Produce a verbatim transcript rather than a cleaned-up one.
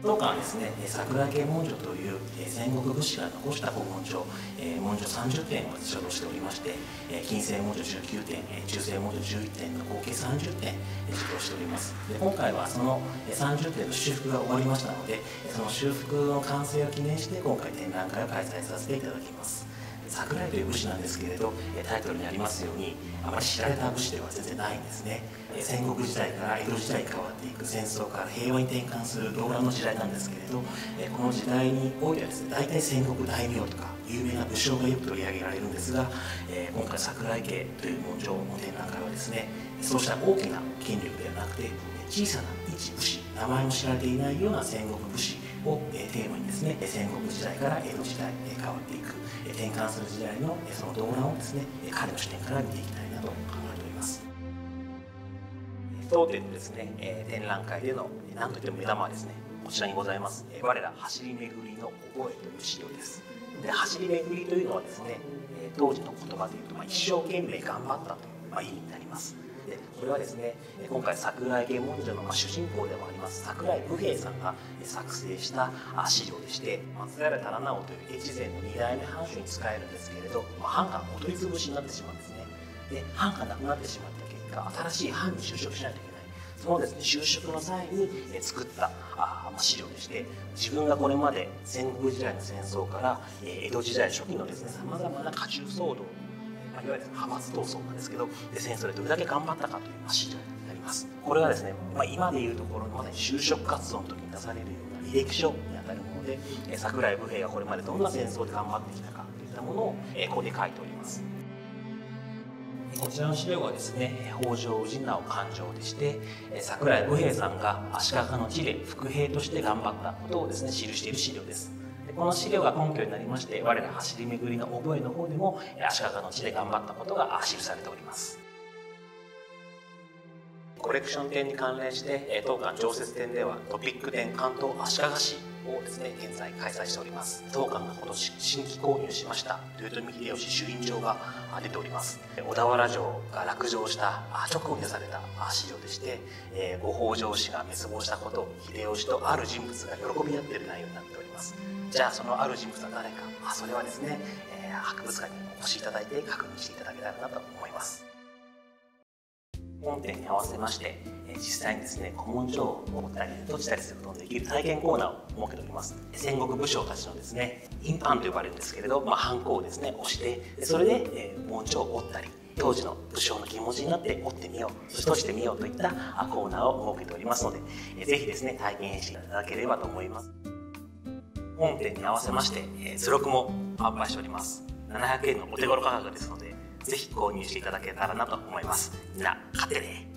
当館はですね、桜家文書という戦国武士が残した古文書、文書さんじゅってんを所蔵しておりまして、近世文書じゅうきゅうてん、中世文書じゅういってんの合計さんじゅってん所蔵しております。で今回はそのさんじゅってんの修復が終わりましたので、その修復の完成を記念して今回展覧会を開催させていただきます。桜井という武士なんですけれど、タイトルにありますようにあまり知られた武士では全然ないんですね。戦国時代から江戸時代に変わっていく、戦争から平和に転換する動乱の時代なんですけれど、この時代においてはですね、大体戦国大名とか有名な武将がよく取り上げられるんですが、今回桜井家という文書の展覧会はですね、そうした大きな権力ではなくて小さな一武士、名前も知られていないような戦国武士をテーマにですね、戦国時代から江戸時代へ変わっていく、転換する時代のその動乱をですね、彼の視点から見ていきたいなと考えております。当店のですね、展覧会での何といっても目玉はですね、こちらにございます。我ら走り巡りの覚えという資料です。で、走り巡りというのはですね、当時の言葉でいうと、まあ、一生懸命頑張ったという、まあ、意味になります。でこれはですね、今回桜井家文書の主人公でもあります桜井武兵衛さんが作成した資料でして、松平忠直という越前のに代目藩主に仕えるんですけれど、まあ、藩がお取り潰しになってしまうんですね。で藩がなくなってしまった結果、新しい藩に就職しないといけない。そのですね、就職の際に作ったあ資料でして、自分がこれまで戦国時代の戦争から江戸時代初期のですね、さまざまな家中騒動、いわゆる派閥闘争なんですけど、で戦争でどれだけ頑張ったかという資料になります。これはですね、まあ、今でいうところのまさに就職活動の時に出されるような履歴書にあたるもので、桜井武兵衛がこれまでどんな戦争で頑張ってきたかといったものをここで書いております。こちらの資料はですね、北条氏直勘定でして、桜井武兵衛さんが足利の地で伏兵として頑張ったことをですね、記している資料です。この資料が根拠になりまして、我ら走り巡りの覚えの方でも足利の地で頑張ったことが記されております。コレクション展に関連して当館常設展ではトピック展関東足利市をですね、現在開催しております。当館が今年新規購入しました豊臣秀吉朱印帳が出ております。小田原城が落城した直後に出された資料でして、ご北条氏が滅亡したことを秀吉とある人物が喜び合っている内容になっております。じゃあそのある人物は誰か、それはですね、博物館にお越しいただいて確認していただけたらなと思います。本展に合わせまして、実際にですね、古文書を持ったり閉じたりすることのできる体験コーナーを設けております。戦国武将たちのですね、印判と呼ばれるんですけれど、まあ、ハンコをですね押して、それで文書を折ったり、当時の武将の気持ちになって折ってみよう、そして閉じてみようといったコーナーを設けておりますので、ぜひですね、体験していただければと思います。本展に合わせまして、図録も販売しております。ななひゃくえんのお手頃価格ですので、ぜひ購入していただけたらなと思います。みんな買ってね。